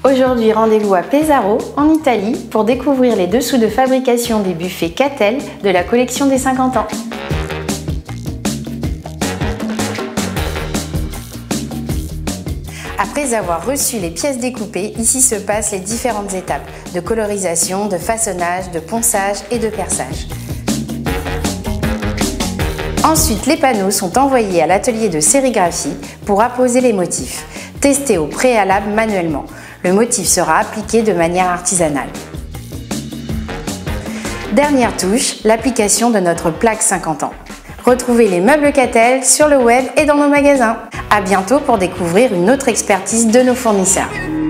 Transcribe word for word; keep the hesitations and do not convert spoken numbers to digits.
Aujourd'hui, rendez-vous à Pesaro, en Italie, pour découvrir les dessous de fabrication des buffets Catel de la collection des cinquante ans. Après avoir reçu les pièces découpées, ici se passent les différentes étapes de colorisation, de façonnage, de ponçage et de perçage. Ensuite, les panneaux sont envoyés à l'atelier de sérigraphie pour apposer les motifs, testés au préalable manuellement. Le motif sera appliqué de manière artisanale. Dernière touche, l'application de notre plaque cinquante ans. Retrouvez les meubles Catel sur le web et dans nos magasins. À bientôt pour découvrir une autre expertise de nos fournisseurs.